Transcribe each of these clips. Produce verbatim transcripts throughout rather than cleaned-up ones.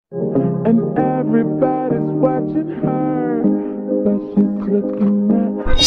And everybody's watching her, but she's looking at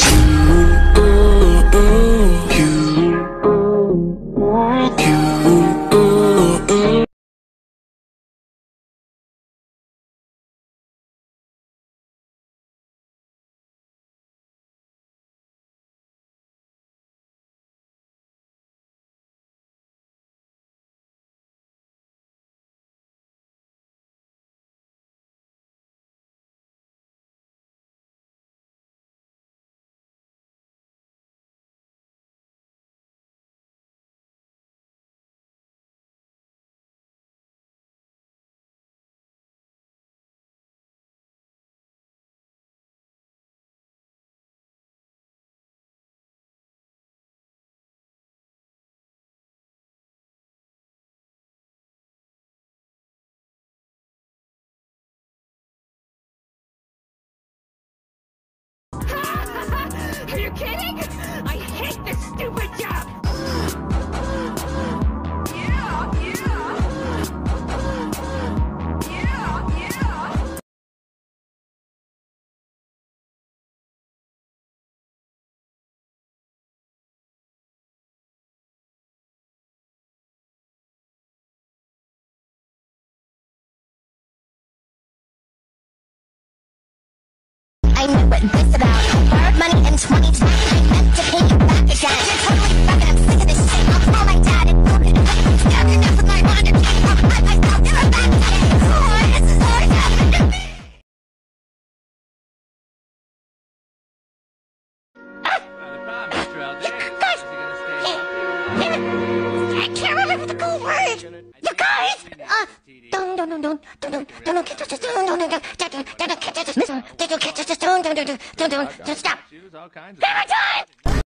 Are you kidding? I hate this stupid job! Yeah, yeah. Yeah, yeah. I know what this about. Borrowed money in twenty twenty. I meant to pay you back again. You're totally fucking. I'm sick of this shit. I'll call my dad and book it. I'm enough with my wanted to take off by myself. You're a bad today. Oh, this is always happened to me. Guys! I can't remember the cool word. You guys! Uh, don't, don't, don't, don't, don't, don't, don't, catch us, don't, don't, don't, don't, don't, don't catch us, don't, don't catch us, don't, don't, don't, don't, don't, don't, stop. Hammer time!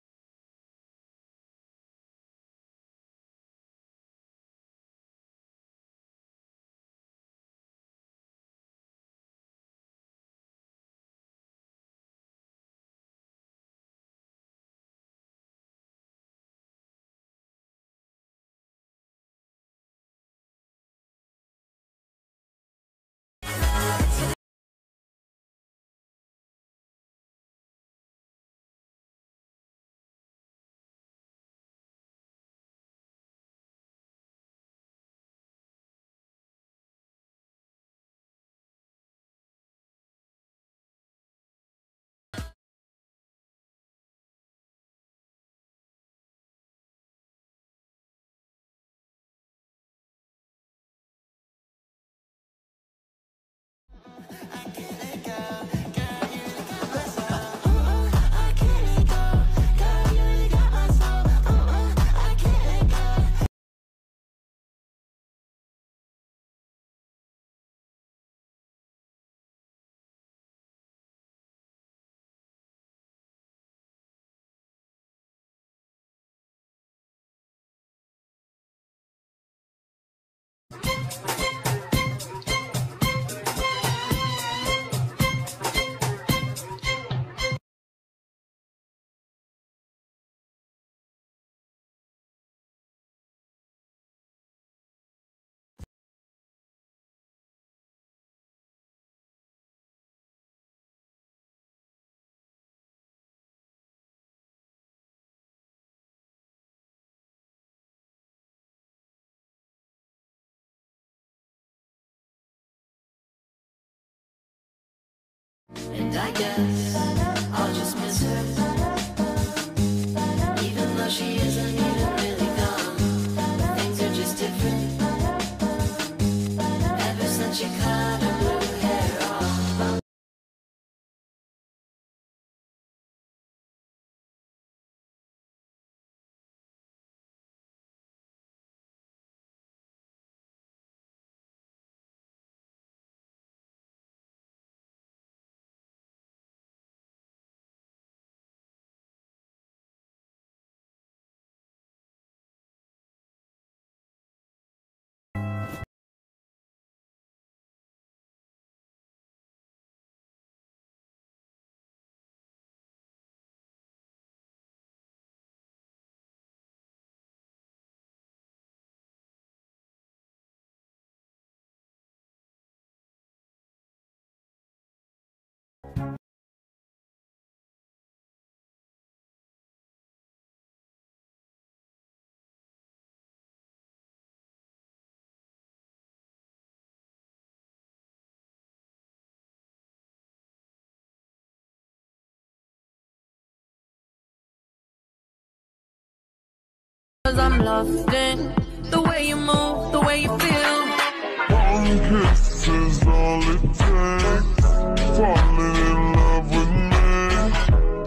And I guess I'll just miss her, even though she isn't even really gone. Things are just different ever since she cut her blue hair off. Cause I'm lost in the way you move, the way you feel.